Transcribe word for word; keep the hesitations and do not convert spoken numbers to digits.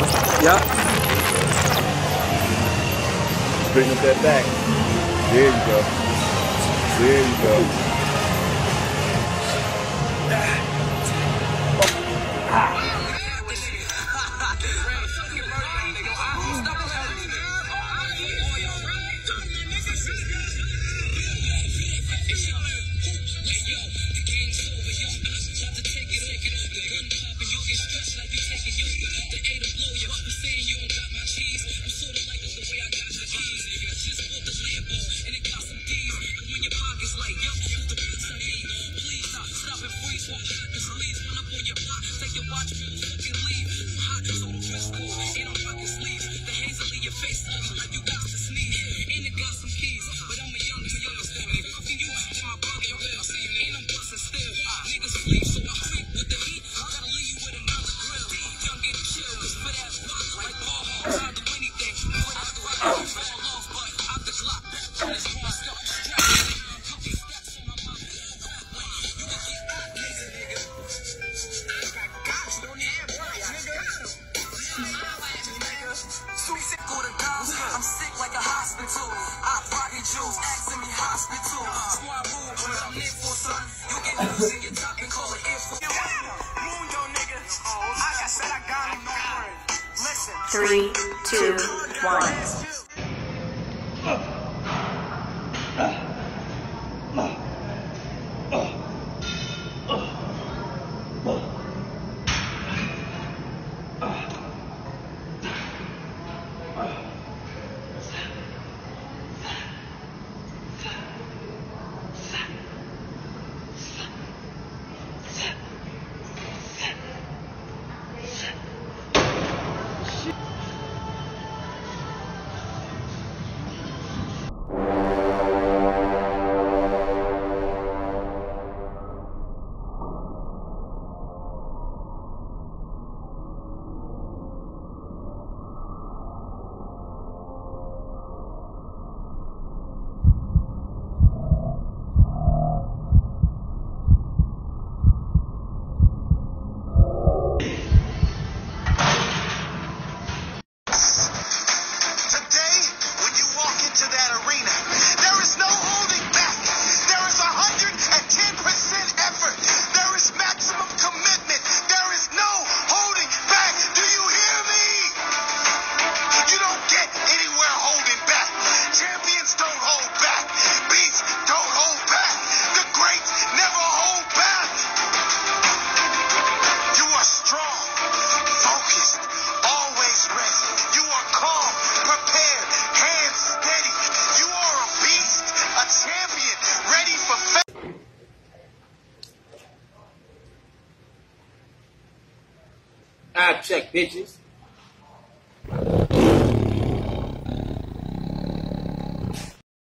Yep. Bring up that back. There you go. There you go. Ah. I'm sick like a hospital. I pocket jewels, asking me hospital. Squad move when I'm near for son. You get news in your top and call it info. Moon yo nigga. Like I said, I got him, no word. Listen. Three, two, one. I check bitches.